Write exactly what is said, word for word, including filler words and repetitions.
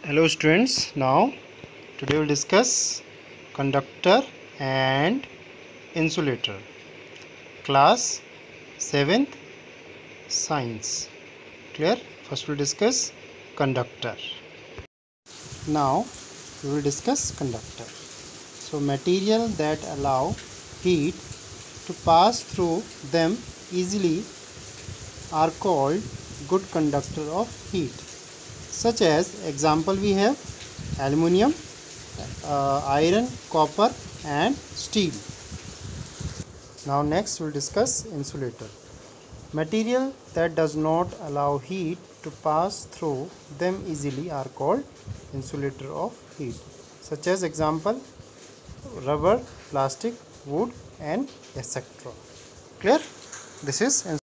Hello students, now today we'll discuss conductor and insulator, class seventh science. Clear? First we'll discuss conductor. Now we will discuss conductor. So material that allow heat to pass through them easily are called good conductor of heat. Such as example we have aluminium, uh, iron, copper and steel. Now next we'll discuss insulator. Material that does not allow heat to pass through them easily are called insulator of heat. Such as example rubber, plastic, wood and et cetera. Clear? This is